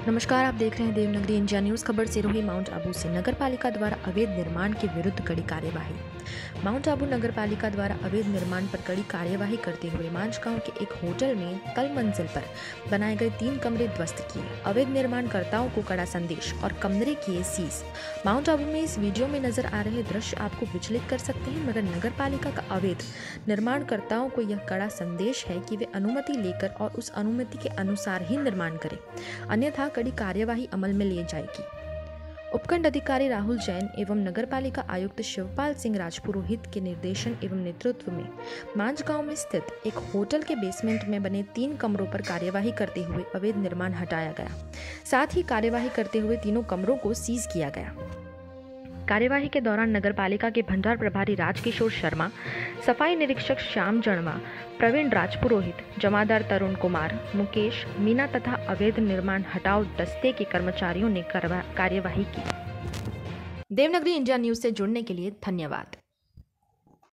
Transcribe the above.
नमस्कार, आप देख रहे हैं देवनागरी इंडिया न्यूज़। खबर सिरोही माउंट आबू से नगर पालिका द्वारा अवैध निर्माण के विरुद्ध कड़ी कार्यवाही। माउंट आबू नगर पालिका द्वारा अवैध निर्माण पर कड़ी कार्यवाही करते हुए मांझगांव के एक होटल में तल मंजिल पर बनाए गए 3 कमरे ध्वस्त किए। अवैध निर्माणकर्ताओं को कड़ा संदेश और कमरे किए सीज। माउंट आबू में इस वीडियो में नजर आ रहे दृश्य आपको विचलित कर सकते हैं, मगर नगर पालिका का अवैध निर्माणकर्ताओं को यह कड़ा संदेश है कि वे अनुमति लेकर और उस अनुमति के अनुसार ही निर्माण करें, अन्यथा कड़ी कार्यवाही अमल में ली जाएगी। उपखंड अधिकारी राहुल जैन एवं नगरपालिका आयुक्त शिवपाल सिंह राजपुरोहित के निर्देशन एवं नेतृत्व में मांझगांव में स्थित एक होटल के बेसमेंट में बने 3 कमरों पर कार्यवाही करते हुए अवैध निर्माण हटाया गया। साथ ही कार्यवाही करते हुए तीनों कमरों को सीज किया गया। कार्यवाही के दौरान नगरपालिका के भंडार प्रभारी राजकिशोर शर्मा, सफाई निरीक्षक श्याम जड़वा, प्रवीण राजपुरोहित, जमादार तरुण कुमार, मुकेश मीना तथा अवैध निर्माण हटाओ दस्ते के कर्मचारियों ने कार्यवाही की। देवनागरी इंडिया न्यूज़ से जुड़ने के लिए धन्यवाद।